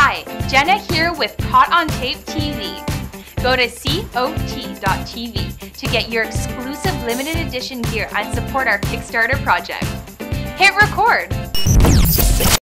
Hi, Jenna here with Caught on Tape TV. Go to COT.tv to get your exclusive limited edition gear and support our Kickstarter project. Hit record!